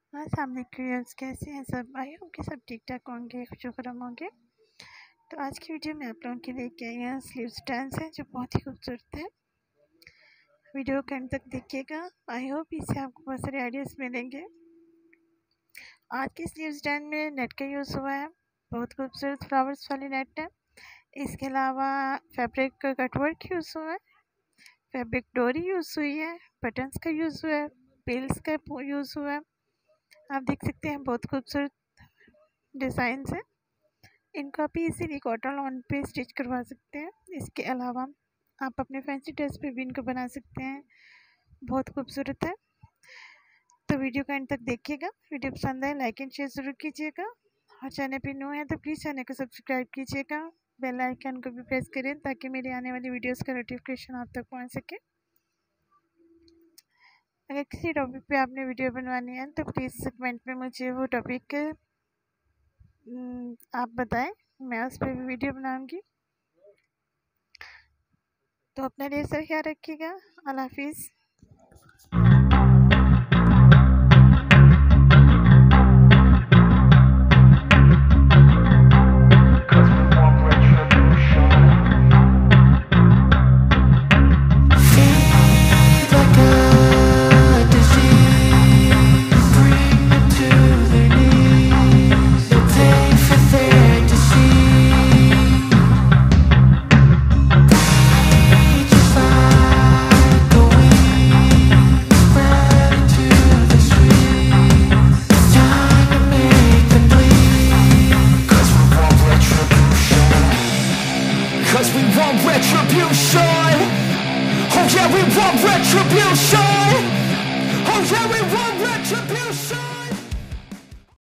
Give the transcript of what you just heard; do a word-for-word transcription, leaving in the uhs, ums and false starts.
हाँ, सामने क्यूअर्स कैसे हैं सब? आई होप कि सब ठीक ठाक होंगे, खुशखुराम होंगे। तो आज की वीडियो में आप लोगों के लिए क्या यहाँ स्लीव स्टैंड्स हैं जो बहुत ही खूबसूरत है। वीडियो के अंत तक देखिएगा। आई होप इससे आपको बहुत सारे आइडियाज़ मिलेंगे। आज के स्लीव स्टैंड में नेट का यूज़ हुआ है, बहुत खूबसूरत फ्लावर्स वाली नेट है। इसके अलावा फैब्रिक कटवर्क यूज़ हुआ है, फैब्रिक डोरी यूज़ हुई है, बटन्स का यूज़ हुआ है, पेल्स का यूज़ हुआ है। आप देख सकते हैं बहुत खूबसूरत डिज़ाइन है। इनको आप इजीली कॉटन लॉन पे स्टिच करवा सकते हैं। इसके अलावा आप अपने फैंसी ड्रेस पे भी इनको बना सकते हैं, बहुत खूबसूरत है। तो वीडियो का एंड तक देखिएगा। वीडियो पसंद आए लाइक एंड शेयर ज़रूर कीजिएगा, और चैनल पे न्यू है तो प्लीज़ चैनल को सब्सक्राइब कीजिएगा। बेल आइकन को भी प्रेस करें ताकि मेरी आने वाली वीडियोस का नोटिफिकेशन आप तक पहुंच सके। अगर किसी टॉपिक पे आपने वीडियो बनवानी है तो प्लीज़ कमेंट में मुझे वो टॉपिक आप बताएं, मैं उस पर भी वीडियो बनाऊंगी। तो अपना ढेर सारा ख्याल रखिएगा। अल्लाह हाफिज़।